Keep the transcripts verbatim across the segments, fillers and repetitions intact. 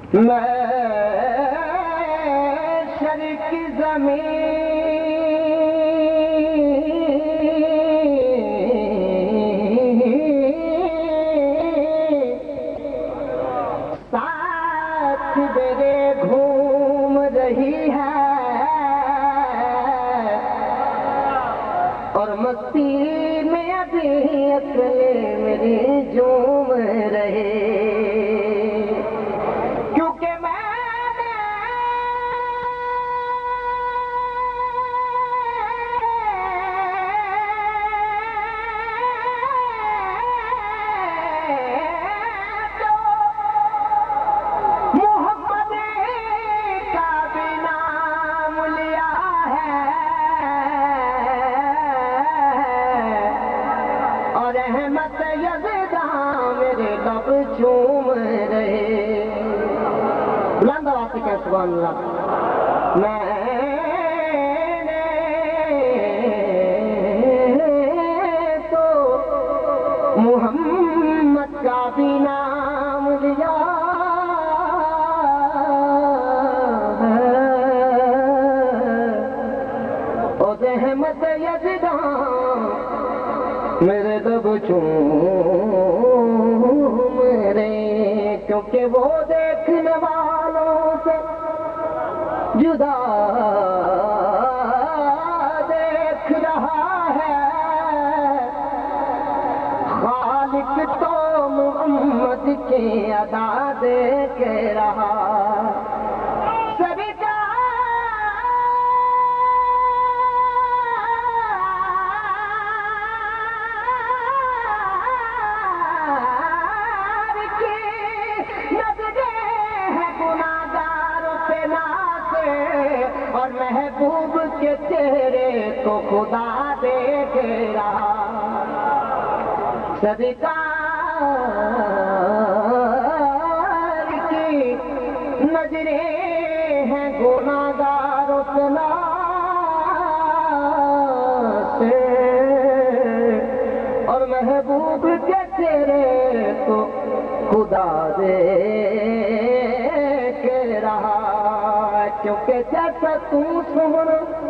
महशर की ज़मीन साथ मेरे घूम रही है और मस्ती में अभी अकले मेरी झूम रहे। मेरे लब झूम रहे। बुलंद आवाज़ से कह सुभान अल्लाह। मैंने तो मोहम्मद का भी नाम लिया है और रहमत यज़दा मेरे लब झूम रहे, क्योंकि वो देखने वालों से जुदा देख रहा है। खालिक तो मोहम्मद की अदा देख रहा। और महबूब के चेहरे को खुदा देख रहा। सरकार की नजरें हैं गुनाहगारों पे से और महबूब के चेहरे को खुदा देख रहा। क्योंकि जैसा तू सुन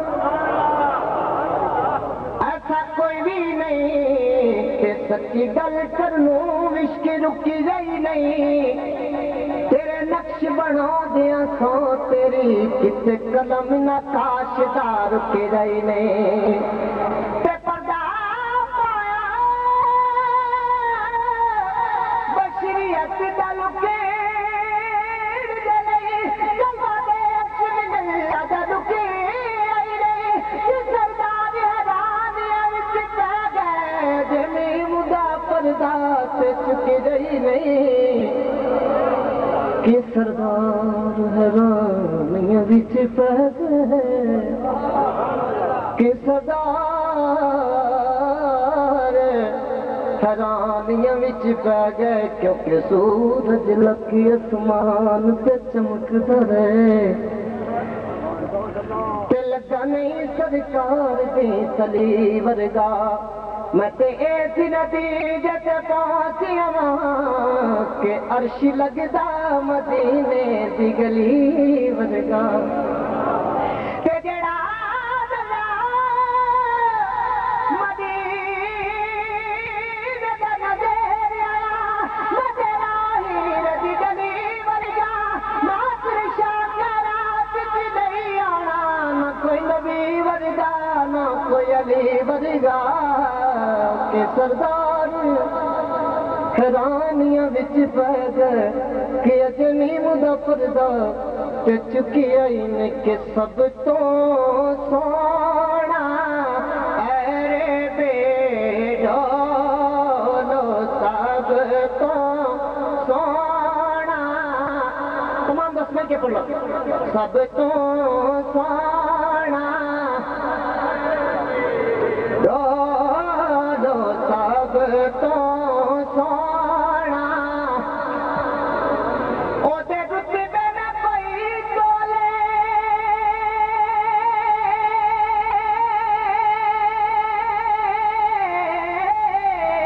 ऐसा कोई भी नहीं कि सच्ची गल कर लूं इश्क रुकी गई नहीं। तेरे नक्श बना दिया सो तेरी किसे कलम न काशदार रुकी गई नहीं। पर्दा पाया बशरियत दल के चुकी गई नहीं कि सरदार हैरानियां विच पै गए कि सरदार हैरानियां विच पै गए। क्योंकि सूरज लकी आसमान पे चमकदा रहे ते लगा नहीं सरकार दी तली वर्गा। मैं ते इस नतीजे ते पहुंचिया के अर्श लगदा मदीने दी गली वर्गा। ते जेड़ा मदीने दा नज़र आया मदरा हीर दी गली वर्गा। नासर शाकरात च नहीं आना ना कोई नबी वर्गा ना कोई अली वर्गा। के सरदार हैरानियां विच पै गए कि अजनी मुदा पर्दा ते चुकी आई ने कि सब तो सोना अरे बेडोलो सब तो सोना। तमाम दस मिल के पढ़ लो। सब तो सोना तो सोना ओदे रुतबे न कोई तोले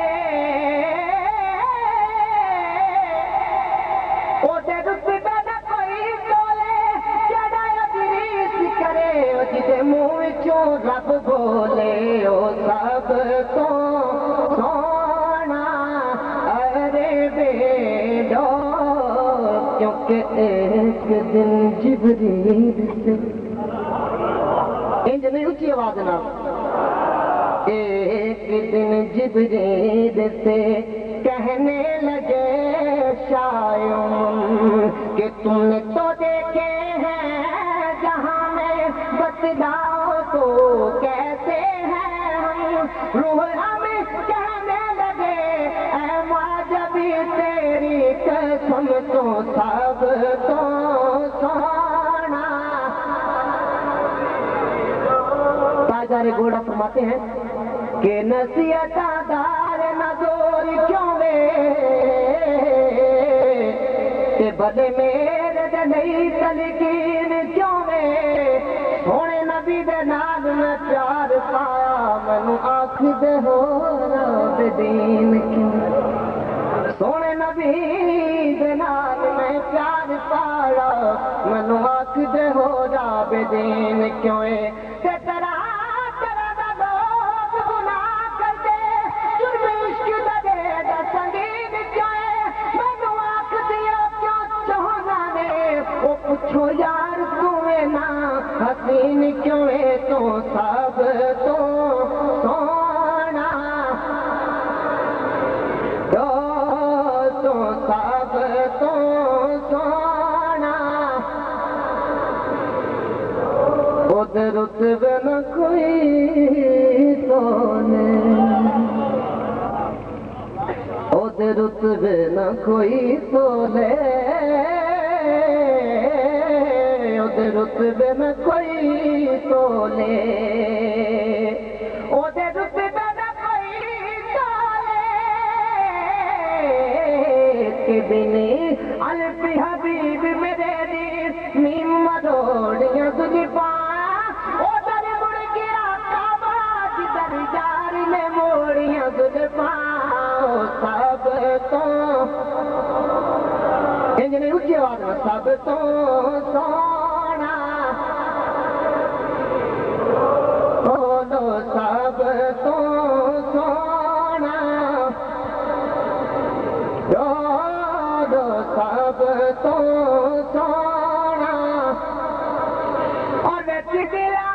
ओदे रुतबे न क्योंकि एक दिन जिब्रील से, इंज नहीं ऊंची आवाज ना, एक दिन जिब्रील से कहने लगे शायद कि तुमने तो देखे हैं जहां में, बतलाओ तो कैसे हैं हम। रूह हमें कहने लगे ऐ माजबी तेरी कसम तो सब तो सोना। ताजारे घोड़ा फरमाते हैं कि नसीहतदार नजोर क्यों वे ते बदे मेरे दे नहीं तलकीन क्यों वे। सोने नबी दे नाल मैं प्यार पाया, मैनू आख दे हो रब दीन क्यों। सोने नबी दे नाल मैं प्यार पाया, मैनू आख दे हो रब दीन क्यों। ते तेरा पूछो यार तुम्हें ना हसीन क्यों है तो सब तो सोना, तो तो सब तो सोना। उधर रुतबे न कोई सोने, उधर रुतबे न कोई सोने, रुतबे में कोई तोले, ओदे रुतबे में कोई तोले के बिने अल्फी हबीब मेरे दी मीम मरोड़ियां तुझे पा। ओदर मुड़ गया काबा जिधर जारी में मोड़ियां तुझे पाओ सब तो इंजने ऊंची आवाज में सब तो सोना। बोलो सब तो सोना, बोलो सब तो सोना। और दिला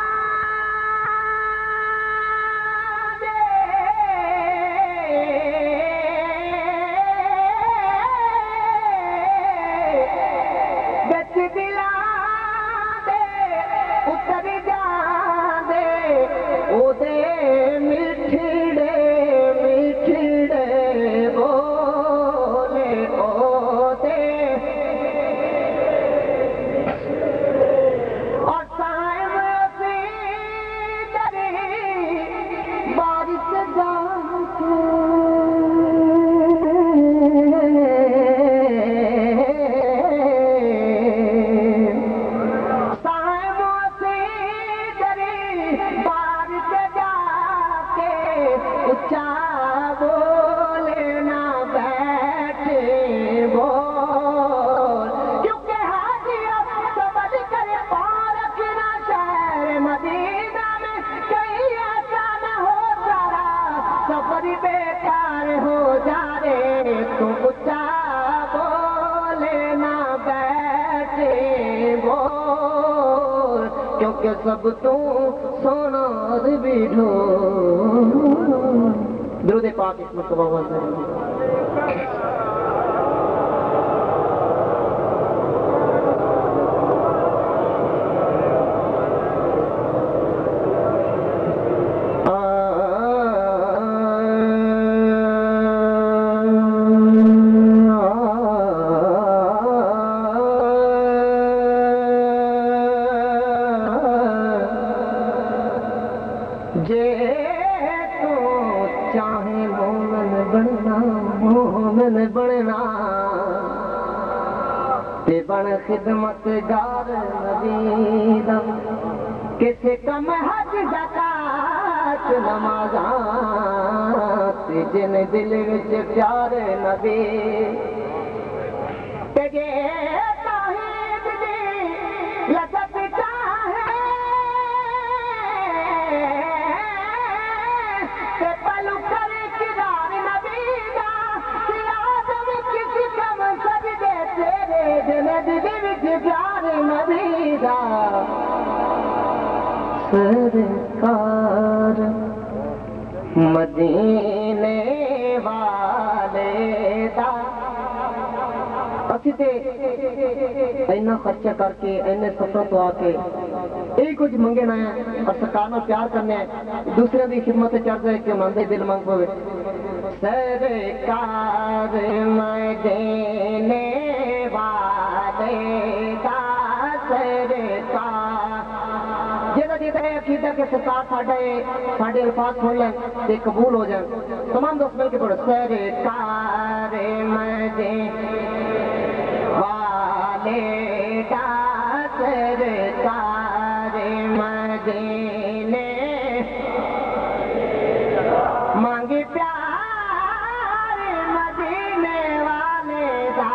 बेकार हो जा रे तू ऊंचा बोले ना बैठे बोल, क्योंकि सब तू सोना भी ढो। दुरूद पाक इस मुस्तफा से जे तो चाहे मोमन बनना, मोमन बनना ते बन खिदमतगार नबी दा। किसे कम हज ज़कात नमाज़ां ते जिन दिल विच प्यार नबी ते जे तौहीद दी लज़त चाहे विच प्यार नबी दा सरकार मदीने वाले दा असी ते इन्ना खर्चा करके इन्ने सफर तो आके यही कुछ मंगना है और सरकार में प्यार करने दूसरे की खिदमत चढ़ जाए कि मंदे दिल मंग पवे सरकार मदीने वाले दा सरकार जेदा जेदा अकीदा के सरकार साडे साडे अल्फाज सुन लें ते कबूल हो जाए तमाम दोस्त मिलकर पढ़ो सरकार मदीने वाले दा सरकार मदीने मांगे प्यार मदीने वाले दा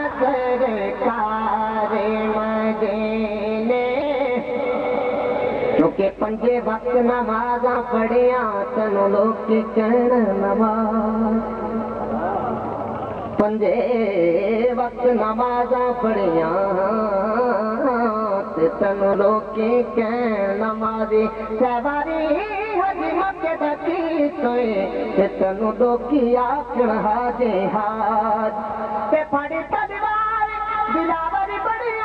सरकार मदीने क्योंकि पंजे वक्त नमाजा पढ़िया तनु लोग की कहना नमाज पंजे वक्त नमाजा पढ़िया तनु लोग की कहना नमाजी सवारी हजी मक्के दकी सोए तनु लोग की आखण हाजे हाज ते फड़ी तलवार दिलावरी बढ़िया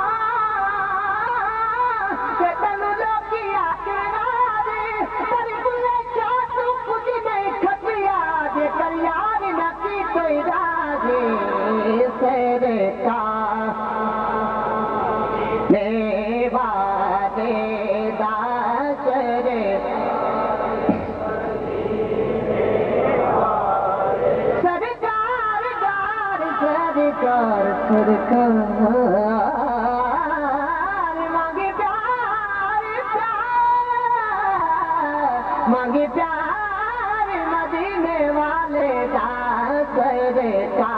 तनु लोग की आखण हाजे पर बुले चाटू कुछ नहीं खपिया जे कल्याण नकी कोई राजे सरकार वाले दासर सरकार गार सरकार सरकार मांगे प्यार प्यार मांगे प्यार मदीने वाले दासर का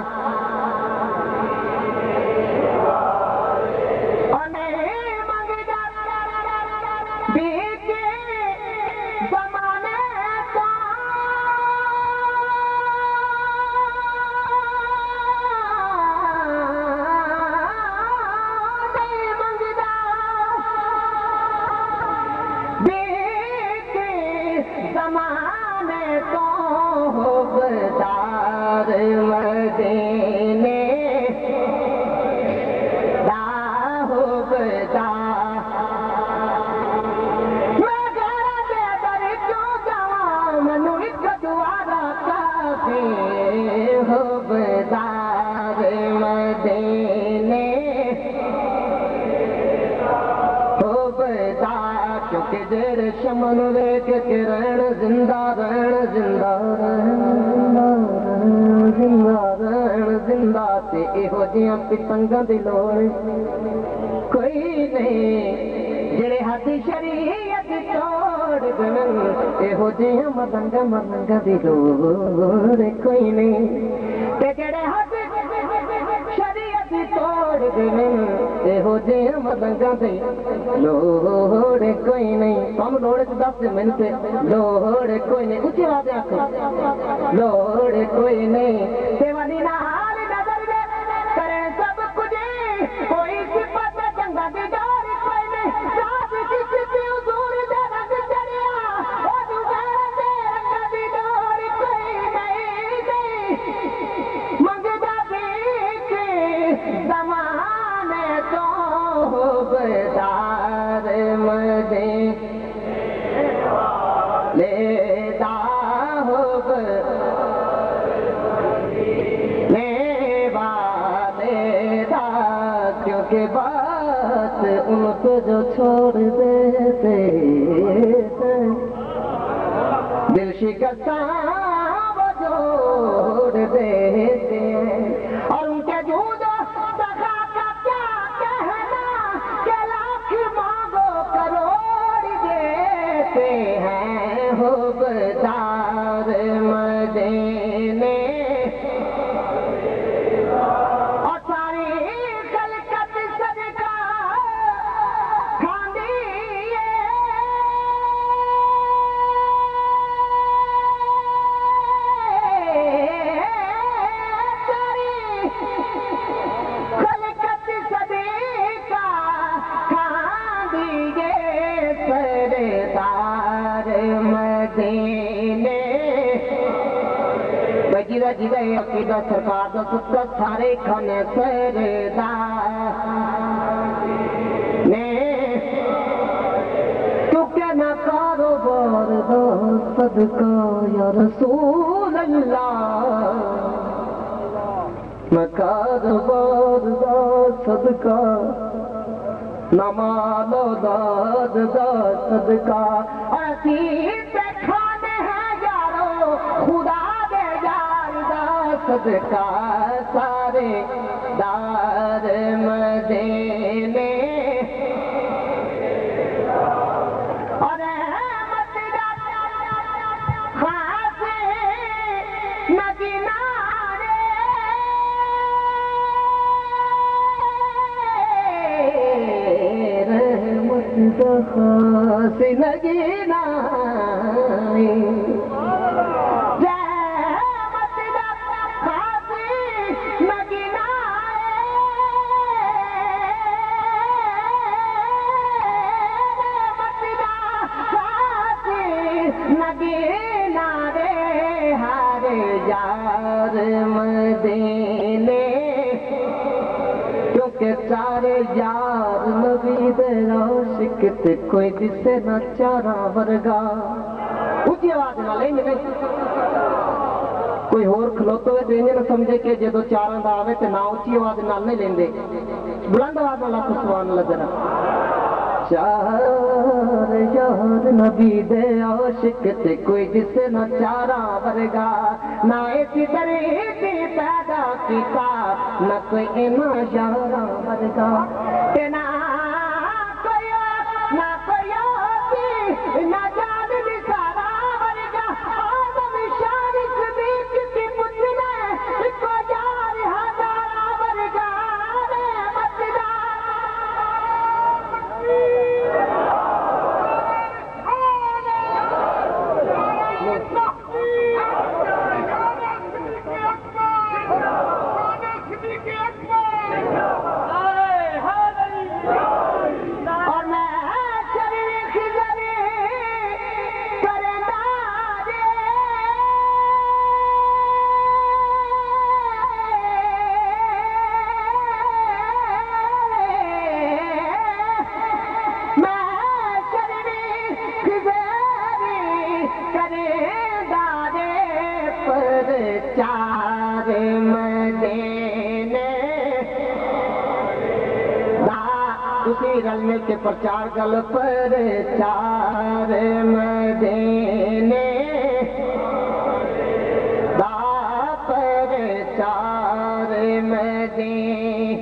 जमाने तो हो बदार मदीने दा हो बदार मैं घर दे दर क्यों जावा मनु एक दुआरा काफी हो बदार मदीने हो बदार क्योंकि देर शमन वेख के रहन जिंदा रहन जिंदा रहन जिंदा रहन जिंदा ते इहो जियां पितंगां दी लोड़ कोई नहीं जेड़े हथ शरीयत तोड़ देन इहो जियां मदंगा मदंगा दी लोड़ कोई नहीं ते जेड़े हथ शरीयत तोड़ देन इहो जियां मदंगा दी लोड़ कोई नहीं तुम लोड़ दस मिनट लोड़ कोई नहीं उची आवाज आखो लोड़ कोई नहीं सेवानी नाल नजर दे करे सब कुछ कोई सिफत चंगा दी डोर कोई नहीं साथ किसी भी हुजूर दे रंग चढ़िया ओ दुगार दे रंग दी डोर कोई नहीं गई मंगदा बीच जमाने तो हो बेदार मदे लेता हो लेवा लेता क्योंकि बात उनको जो छोड़ देते दिल शिकस्ता वो जोड़ देते और उनके जूदो सखा का क्या कहना के लाख मांगो करोड़ देते हैं हो बदार मदीने और सारी खलकत सदका खांदी सारी बज गए अकीदा सरकार दा सुत्ता सारे खाने सरदा ने तू क्या ना कारोबार दा सदका या रसूल अल्लाह मैं कारोबार दा सदका ना मालो दाद दा सदका असी खाने हैं यारो खुदा दे यार दा सदका सारे दार मदीने और खास मदीना खास नगीना नगीना रे हरे यार मदीने क्योंकि सारे यार नबी दे आशिक ते कोई दिसे ना चारा वर्गा ऊंची आवाज ना लेंगे नहीं कोई होर खलोते हुए देंगे ना समझे कि जो चारा दा आवे ते ना ऊंची आवाज नाल नहीं लेंदे बुलंद आवाज नाल आखो सुभान अल्लाह जरा चार यार नबी दे आशिक ते कोई दिसे ना चारा वर्गा ना इसी तरीके पैदा किया ना कोई इना यारा वर्गा ते ना कोई ना कोई ना जान निसारा वर्गा आदम शान सदीक की पुछना को यार हजारा वर्गा रे मदीना चार मदीने उसी रल मिल के प्रचार गल पर चार मदीने दा पर चार मदीने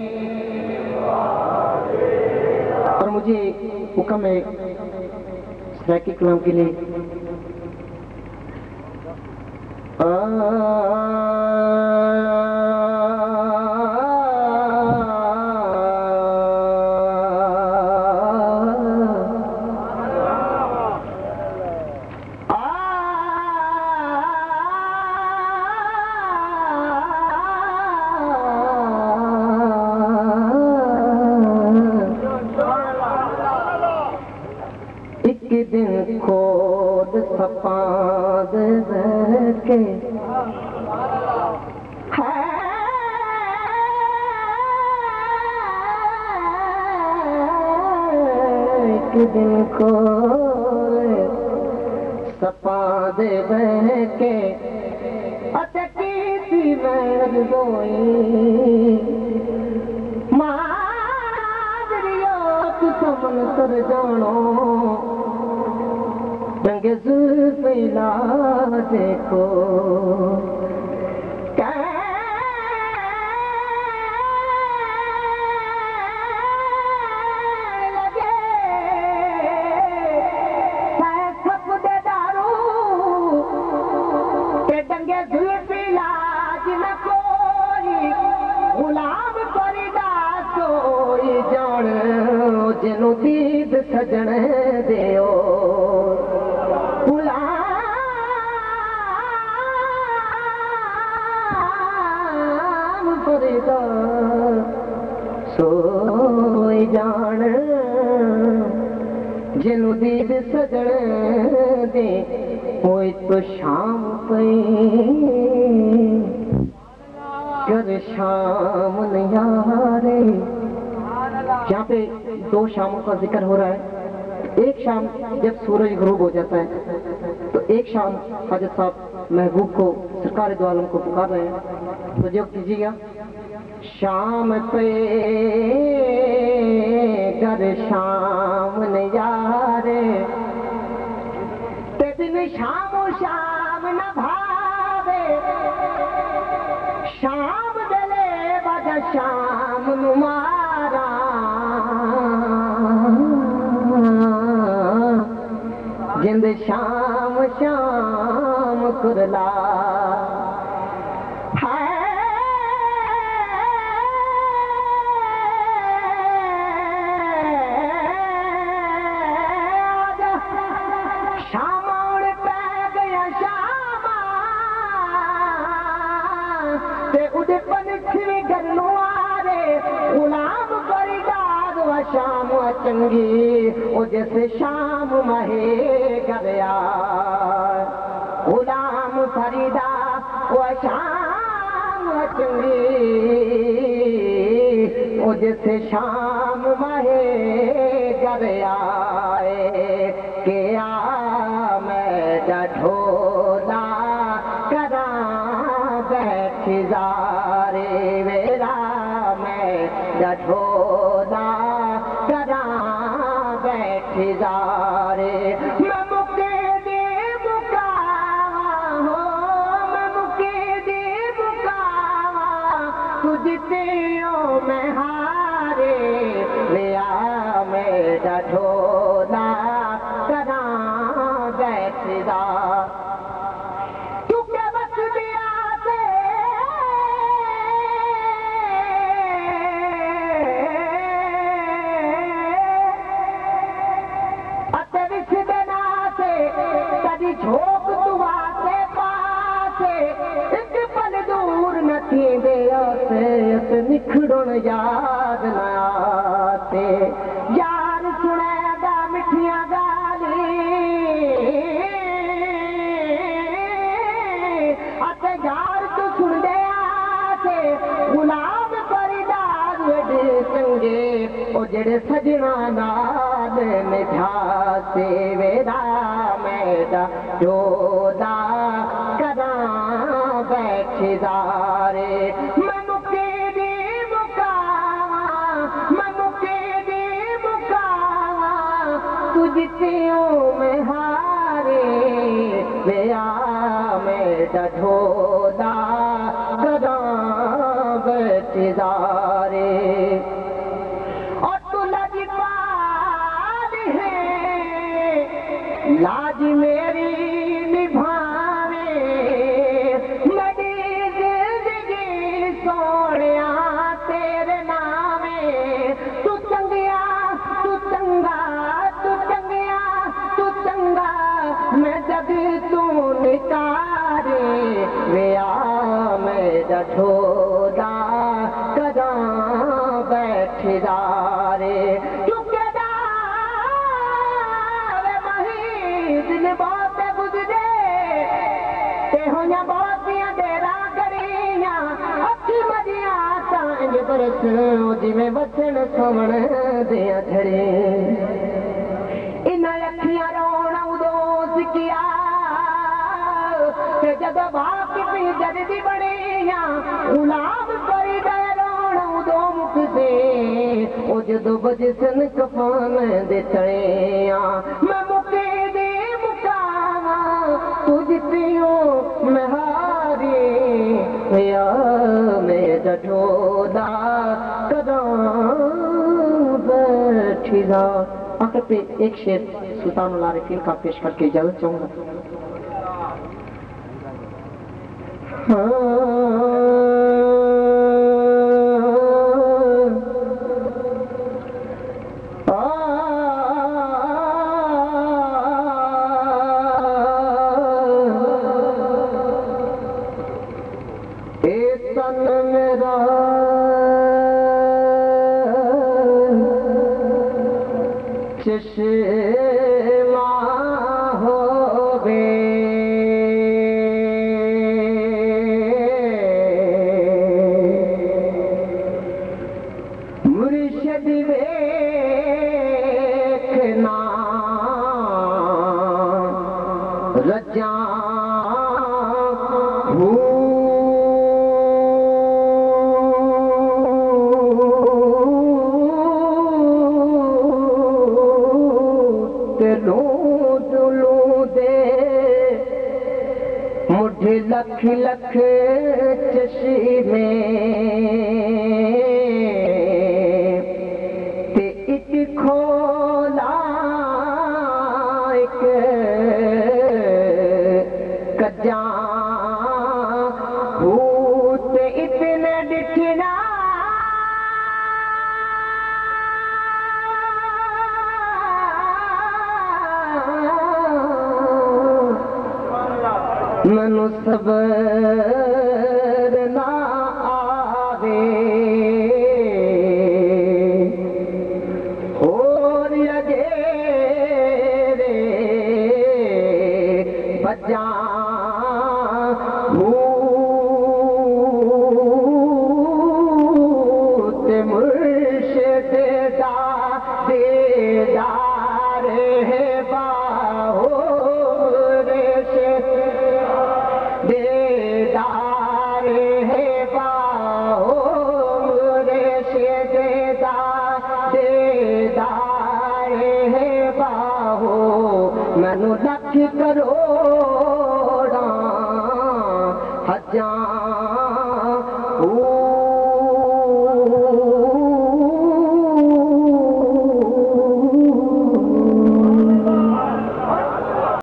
और मुझे हुक्म है सराकी कलाम के लिए एक दिन खोद सपाद के एक दिन खोद सपाद के अटकी सी मैं रोई मादरियो तू समन तर जानो रंगे जुल्फिला देखो लगे थप दे दारू के डंगे जुल्फिला न कोई गुलाम करीदा सोई जान जिनु दीद सजण दियो सोई जान जिनु दीद सजण दे होई तो शाम पई गर शाम यारे। यहाँ पे दो शामों का जिक्र हो रहा है। एक शाम जब सूरज गुरूब हो जाता है तो एक शाम हाजत साहब महबूब को सरकार दो आलम को पुकार रहे हैं। तो जो कीजिएगा शाम पे गर शाम यारे ते दिन शामो शाम न भावे शाम दले बद शाम नुमारा जिंद शाम शाम कुरला शाम चंगी ओ जैसे शाम महे गया गुलाम फरीदा वो शाम चंगी ओ जैसे शाम महे गया के आ मैं ढोला करा बैठ जारे वेरा मैं ढोला जारे मैं मुके दे मुकावा हो मैं मुके दे मुकावा तुझते ओ मैं हारे लिया मेरा ढोला करा बैठदा झोंक दुआ से पासे एक पल दूर न थी दे से निखड़न याद न आते यार सुनेगा मिठिया गाली अते यार तू सुन दे आसे गुलाम परिदार वेडे चंगे ओ जेड़े सजना नाल मिठा से वेदा जोदा करा बैठदारे मैं मुके दे मुकावा मैं मुके दे मुकावा तुझते ओ मैं हारे वेया मैं ढोला करा बैठदारे और तू लजपाल है लाज मेरी निभावे मेरी जिंदगी सोनिया तेरे नामे तू चंगिया तू चंगा तू चंगिया तू चंगा मैं जग तू निकारे वेया मेरा ढोला कदा बैठदारे बहुत गुजरे ते होया बहुत देरा करिया अखी मजिया सांझ बरस जिमें बसन सोमण दिया झड़े इन अखियां रोना उदोस किया ते जब बाप पी जल्दी बड़िया गुलाम कोई दे रोना उदो मुख से ओ जदो बजसन कफान दे तड़िया मैं मुके दे तुझतियो मैं हारी या मेरा ढोला कदा बैठदा। आखिर पे एक शेर सुल्तानुल आरिफीन का पेश करके इजाजत चाहूंगा। चश्मा होवे मुर्शिद देखना रजा मुझे लख लख चश्मे ते एक खोला एक कजा भूत इतने दिखना मनु सबर ना आवे और यगे रे बजा भूत मुर्शिद दा दीदार है बाहो देदार है बाहो मुर्शिद दा देदार है बाहो मैनू लख करो